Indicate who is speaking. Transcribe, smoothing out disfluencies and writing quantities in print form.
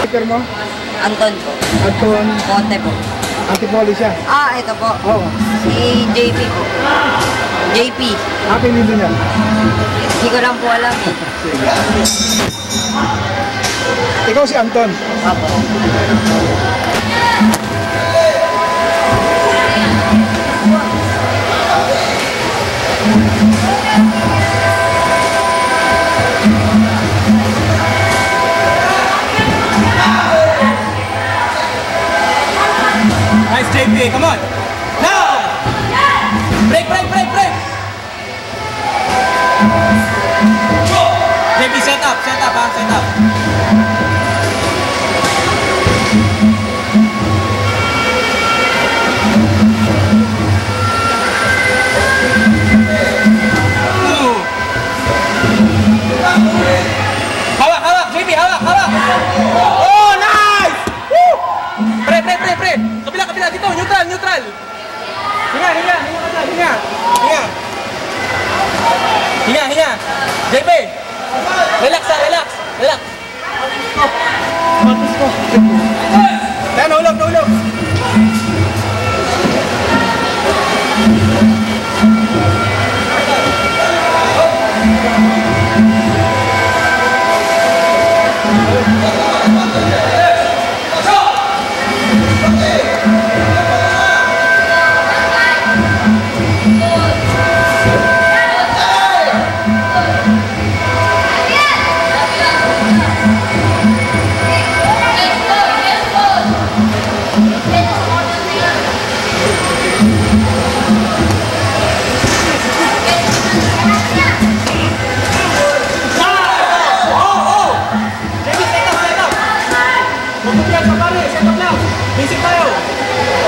Speaker 1: Speaker mo?
Speaker 2: Anton po.
Speaker 1: Anton.
Speaker 2: Conte po.
Speaker 1: Antipolo siya.
Speaker 2: Ito po.
Speaker 1: Oo.
Speaker 2: Si JP po. JP.
Speaker 1: Pinili niya.
Speaker 2: Hindi ko lang po alam eh.
Speaker 1: Sige. Ikaw si Anton.
Speaker 2: Apo.
Speaker 3: Nice JP, come on. Now! Break, break, break, break. JP, set up, set up. Hawak, JP, hawak. Oh, nice! Woo! Pre. Kabila, dito, neutral. Hinga. JP, relax.
Speaker 1: Matis ko.
Speaker 3: Tayo, nahulog. Basic tayo.